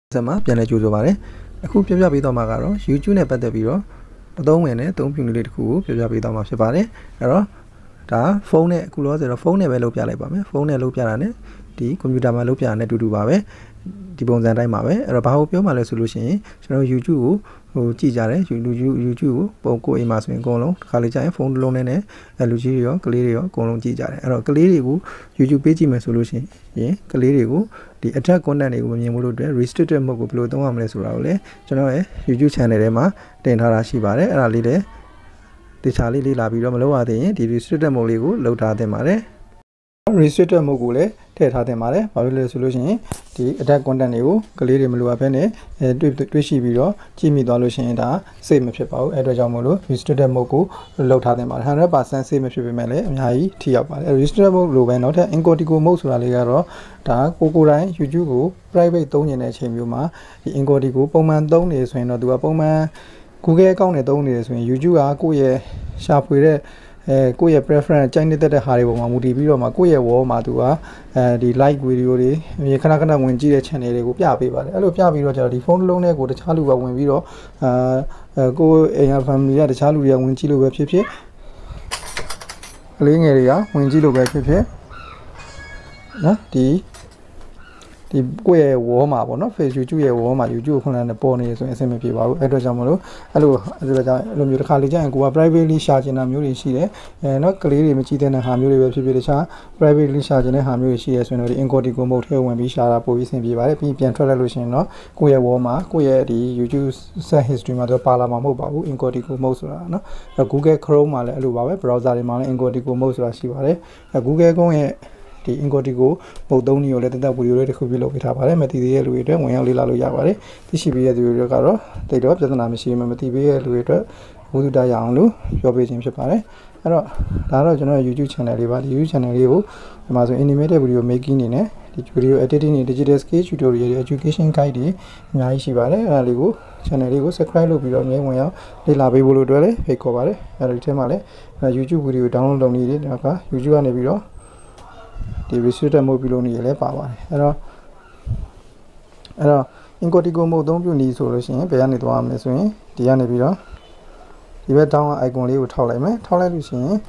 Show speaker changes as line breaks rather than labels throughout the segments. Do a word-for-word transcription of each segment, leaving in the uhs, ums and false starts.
ဆက်မှာပြန်လည်ကြိုဆိုပါရစေအခုပြပြပေးတော့မှာကတော့ YouTube နဲ့ပတ်သက်ပြီးတော့အသုံးဝင်တဲ့အသုံးပြုနည်းလေးတစ်ခုကိုပြပြပေးတော့မှာဖြစ်ပါတယ်အဲ့တော့ဒါဖုန်းနဲ့အခုလောဆယ်တော့ဖုန်းနဲ့ပဲလုပ်ပြလိုက်ပါမယ်ဖုန်းနဲ့လုပ်ပြတာနဲ့ဒီကွန်ပျူတာမှာလုပ်ပြတာနဲ့တူတူပါပဲဒီပုံစံတိုင်းပါပဲအဲ့တော့ဘာလို့ပြောမှလဲဆိုလို့ရှိရင်ကျွန်တော် YouTube ကိုဟိုကြည့်ကြတယ် YouTube YouTube ကိုပုံကိုအိမ်မှာဆိုရင်အကုန်လုံးတစ်ခါလေကြာရင်ဖုန်းတစ်လုံးနဲ့နဲ့လူကြီးတွေရောကလေးတွေရောအကုန်လုံးကြည့်ကြတယ်အဲ့တော့ကလေးတွေကို YouTube ပေးကြည့်မယ်ဆိုလို့ရှိရင်ကလေးတွေကိုဒီ attack content တွေကိုမမြင်ဘူးလို့အတွက် restricted mode ကိုဘယ်လိုသုံးရမလဲဆိုတာကိုလည်းကျွန်တော်ရဲ့ YouTube channel ထဲမှာတင်ထားတာရှိပါတယ်အဲ့ဒါလေးလည်းတခြားလေးလေးလာပြီးတော့မလုပ်ရသေးရင်ဒီ restricted mode လေးကိုလုပ်ထားသင့်ပါတယ် restricted mode ကိုလည်းထည့်ထားသင့်ပါတယ်ဘာလို့လဲဆိုလို့ရှိရင်ဒီ attack content တွေကိုကလေးတွေမလိုအပ်ဘဲနဲ့အဲတွေ့တွေ့ရှိပြီးတော့ကြည့်မိသွားလို့ရှိရင်ဒါ save မဖြစ်ပါဘူးအဲ့အတွက်ကြောင့်မို့လို့ restricted mode ကိုလုပ်ထားသင့်ပါတယ် one hundred percent save မဖြစ်ပေမဲ့လည်းအများကြီးထိရောက်ပါတယ် restricted mode လိုပဲနောက်ထပ် incognito mode ဆိုတာလေးကတော့ဒါကိုကိုတိုင်း YouTube ကို private သုံးနေတဲ့အချိန်မျိုးမှာဒီ incognito ပုံမှန်သုံးနေဆိုရင်တော့သူကပုံမှန် Google account နဲ့သုံးနေတယ်ဆိုရင် YouTube ကကိုယ့်ရဲ့ရှာဖွေတဲ့အဲကိုယ့်ရဲ့ preference ကြိုက်နေတဲ့ဟာတွေပေါ်မှာမူတည်ပြီးတော့မှကိုယ့်ရဲ့ wall မှာသူကအဲဒီ like video တွေခဏခဏဝင်ကြည့်တဲ့ channel တွေကိုပြပေးပါတယ်အဲ့လိုပြပြီးတော့ကျတော့ဒီဖုန်းတစ်လုံးနဲ့ကိုတခြားလူကဝင်ပြီးတော့အာကိုယ့်အိမ် family ကတခြားလူတွေကဝင်ကြည့်လို့ပဲဖြစ်ဖြစ်ကလေးငယ်တွေကဝင်ကြည့်လို့ပဲဖြစ်ဖြစ်နော်ဒီဒီကိုယ့်ရဲ့ wall မှာပေါ့နော် Facebook YouTube ရဲ့ wall မှာ YouTube ကိုခွန်လာနဲ့ပေါ်နေဆိုရင်အဆင်မပြေပါဘူးအဲ့အတွက်ကြောင့်မလို့အဲ့လိုအဲ့လိုကြောင့်အဲ့လိုမျိုးတစ်ခါလေကြာရင်ကိုက privately ရှာချင်တာမျိုးတွေရှိတယ်အဲနော်ကလေးတွေမကြည့်တဲ့ဟာမျိုးတွေပဲဖြစ်ဖြစ်တခြား privately ရှာချင်တဲ့ဟာမျိုးတွေရှိရဲဆိုရင်တော့ဒီ incognito mode ထဲဝင်ပြီးရှာတာပိုပြီးအဆင်ပြေပါတယ်ပြီးပြန်ထွက်လိုက်လို့ရှိရင်တော့ကိုယ့်ရဲ့ wall မှာကိုယ့်ရဲ့ဒီ YouTube search history မှာတော့ပါလာမှာမဟုတ်ပါဘူး incognito mode ဆိုတာနော်အဲ့ Google Chrome မှာလည်းအဲ့လိုပါပဲ browser တွေမှာလည်း incognito mode ဆိုတာရှိပါတယ်အဲ Google ကုန်းရဲ့ဒီ incognito ပုံသုံးနည်းကိုလည်းတက်တက်ဗီဒီယိုလေးတစ်ခုပြလုပ်ပေးထားပါတယ်မသိသေးတဲ့လူတွေအတွက်ဝင်ရောက်လေ့လာလို့ရပါတယ်သိရှိပေးတဲ့လူတွေကတော့တိတ်တော့ပြဿနာမရှိမှမသိပေးတဲ့လူတွေအတွက်ဘုသူတရအောင်လို့ပြောပေးခြင်းဖြစ်ပါတယ်အဲ့တော့ဒါတော့ကျွန်တော်ရဲ့ YouTube channel လေးပါဒီ YouTube channel လေးကိုဒီမှာဆို animated video making နေနဲ့ဒီ video editing နဲ့ digital skill tutorial တွေ education guide တွေအများကြီးရှိပါတယ်အဲ့ဒါလေးကို channel လေးကို subscribe လုပ်ပြီးတော့အမြဲဝင်ရောက်လေ့လာပေးဖို့လို့အတွက်လည်းဖိတ်ခေါ်ပါတယ်အဲ့ဒါဒီထဲမှာလည်း YouTube video download လုပ်နေတယ်ဒါက YouTube ကနေပြီးတော့ဒီ restricted mode ပြုလုပ်နေရလဲပါပါတယ်အဲ့တော့အဲ့တော့ incognito mode သုံးပြုနေဆိုလို့ရှိရင်ဘယ်ကနေသွားမလဲဆိုရင်ဒီကနေပြီးတော့ဒီဘက် down icon လေးကိုထောက်လိုက်မယ်ထောက်လိုက်လို့ရှိရင်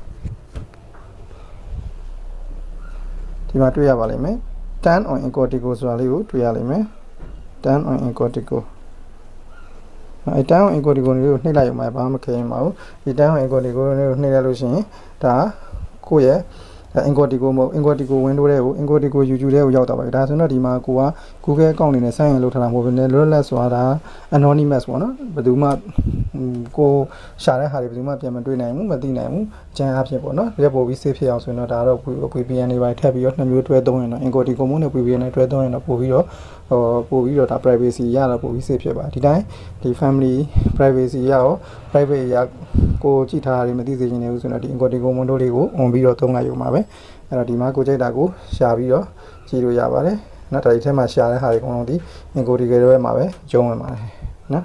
ဒီမှာတွေ့ရပါလိမ့်မယ် turn on incognito ဆိုတာလေးကိုတွေ့ရလိမ့်မယ် turn on incognito အဲ turn on incognito လေးကိုနှိပ်လိုက်ရမှာဘာမှမခဲရင်ပါဘူးဒီ turn on incognito လေးကိုနှိပ်လိုက်လို့ရှိရင်ဒါကိုယ့်ရဲ့incognito mode incognito window တွေကို incognito YouTube တွေကိုရောက်တော့ပါပြီဒါဆိုတော့ဒီမှာကိုက Google account အနေနဲ့ sign in လုပ်ထားတာမဟုတ်ဘဲနဲ့ lueless ဆိုတာ anonymous ပေါ့နော်ဘယ်သူမှကိုရှာတဲ့ဟာတွေဘယ်သူမှပြန်မတွေ့နိုင်ဘူးမသိနိုင်ဘူးအကျဉ်းအားဖြင့်ပေါ့နော်ရက်ပို့ပြီး safe ဖြစ်အောင်ဆိုရင်တော့ဒါတော့ V P N တွေပါထပ်ပြီးတော့နှစ်မျိုးတွဲသုံးရင်တော့ incognito mode နဲ့ V P N နဲ့တွဲသုံးရင်တော့ပို့ပြီးတော့ဟိုပို့ပြီးတော့ဒါ privacy ရတော့ပို့ပြီး safe ဖြစ်ပါဒီတိုင်းဒီ family privacy ရရော private ရကိုကြည့်ထားတာတွေမသိစေချင်နေဘူးဆိုတော့ဒီ incognito mode လေးကို on ပြီးတော့သုံးလိုက်ရုံပါပဲအဲ့တော့ဒီမှာကိုကြိုက်တာကိုရှာပြီးတော့ကြည့်လို့ရပါတယ်နော်ဒါဒီထဲမှာရှာတဲ့ဟာတွေအကုန်လုံးဒီ incognito တွေမှာပဲကျုံးဝင်ပါတယ်နော်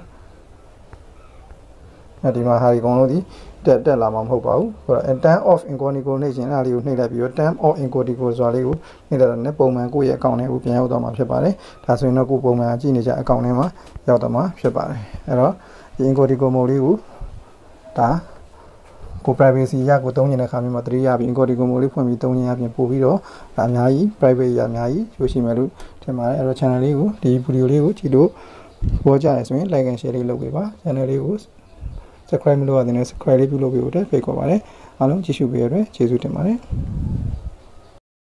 အဲ့ဒီမှာဟာဒီအကုန်လုံးဒီတက်တက်လာမှာမဟုတ်ပါဘူးဟိုတော့ turn off incognito နှိပ်ခြင်းအဲ့ဒါလေးကိုနှိပ်လိုက်ပြီးတော့ turn off incognito ဆိုတာလေးကိုနှိပ်လိုက်တော့လည်းပုံမှန်ကိုယ့်ရဲ့ account ထဲကိုပြန်ရောက်သွားမှာဖြစ်ပါတယ်ဒါဆိုရင်တော့ကိုယ်ပုံမှန်ကြည့်နေကြ account ထဲမှာရောက်သွားမှာဖြစ်ပါတယ်အဲ့တော့ဒီ incognito mode လေးကိုဒါကို privacy ရကိုသုံးနေတဲ့အခါမျိုးမှာသတိရပြီး incognito mode လေးဖွင့်ပြီးသုံးခြင်းအပြင်ပို့ပြီးတော့ဒါအများကြီး private ရအများကြီးရှိရှိမယ်လို့ထင်ပါတယ်အဲ့တော့ channel လေးကိုဒီ video လေးကိုကြည့်လို့ပေါ်ကြရဆိုရင် like and share လေးလုပ်ပေးပါ channel လေးကို subscribe မလုပ်ရသေးတဲ့ subscribe လေးပြုလုပ်ပေးဖို့အတွက်ဖိတ်ခေါ်ပါတယ်အားလုံးကြည့်ရှုပေးရတဲ့ကျေးဇူးတင်ပါတယ်